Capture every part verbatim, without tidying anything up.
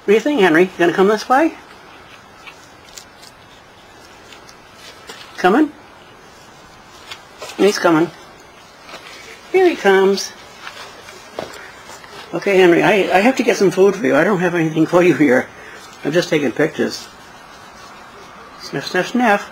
What do you think, Henry? You gonna come this way? Coming? He's coming. Here he comes. Okay, Henry, I, I have to get some food for you. I don't have anything for you here. I'm just taking pictures. Sniff, sniff, sniff.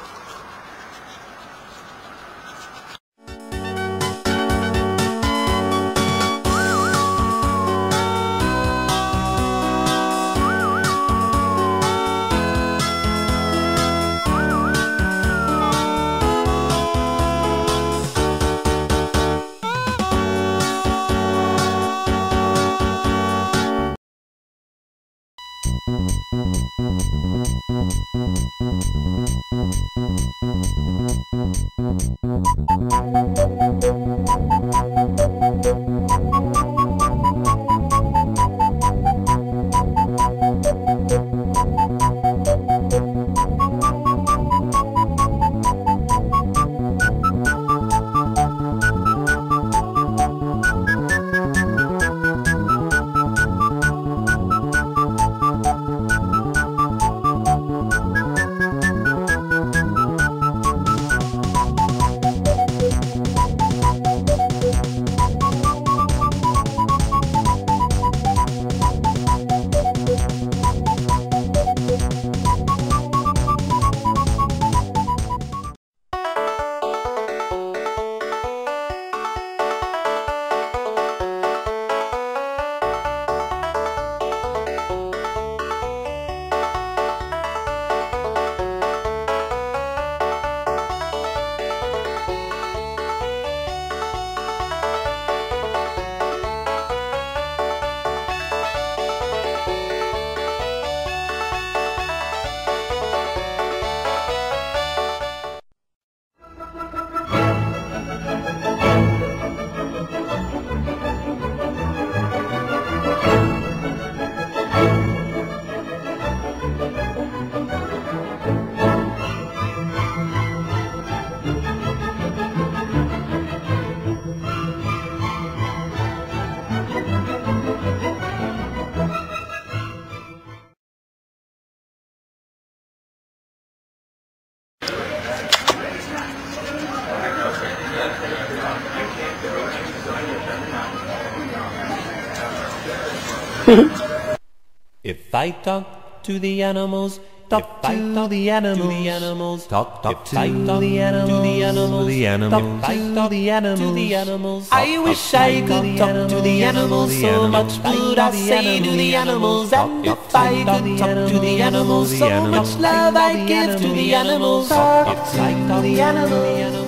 If I talk to the animals, talk to the animals, the animals, talk, talk to the animals, the animals, the animals, talk to the animals, the animals. I wish I could talk to the animals, so much good I say to the animals. And if I could talk to the animals, so much love I give to the animals. Talk to the animals.